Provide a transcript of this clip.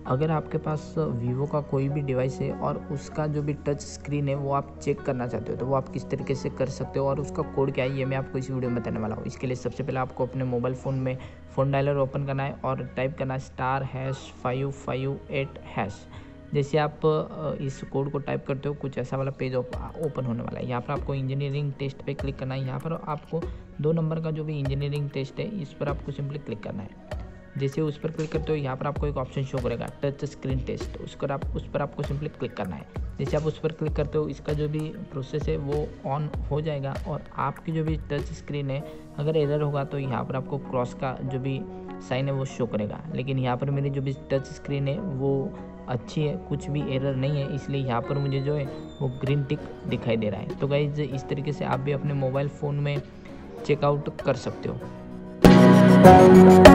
अगर आपके पास वीवो का कोई भी डिवाइस है और उसका जो भी टच स्क्रीन है वो आप चेक करना चाहते हो तो वो आप किस तरीके से कर सकते हो और उसका कोड क्या है ये मैं आपको इस वीडियो में बताने वाला हूँ। इसके लिए सबसे पहले आपको अपने मोबाइल फ़ोन में फ़ोन डायलर ओपन करना है और टाइप करना है *558#। जैसे आप इस कोड को टाइप करते हो कुछ ऐसा वाला पेज ओपन होने वाला है। यहाँ पर आपको इंजीनियरिंग टेस्ट पे क्लिक करना है। यहाँ पर आपको 2 नंबर का जो भी इंजीनियरिंग टेस्ट है इस पर आपको सिंपली क्लिक करना है। जैसे उस पर क्लिक करते हो यहाँ पर आपको एक ऑप्शन शो करेगा टच स्क्रीन टेस्ट, उस पर आपको सिंपली क्लिक करना है। जैसे आप उस पर क्लिक करते हो इसका जो भी प्रोसेस है वो ऑन हो जाएगा और आपकी जो भी टच स्क्रीन है अगर एरर होगा तो यहाँ पर आपको क्रॉस का जो भी साइन है वो शो करेगा। लेकिन यहाँ पर मेरी जो भी टच स्क्रीन है वो अच्छी है, कुछ भी एरर नहीं है, इसलिए यहाँ पर मुझे जो है वो ग्रीन टिक दिखाई दे रहा है। तो गाइस इस तरीके से आप भी अपने मोबाइल फ़ोन में चेकआउट कर सकते हो।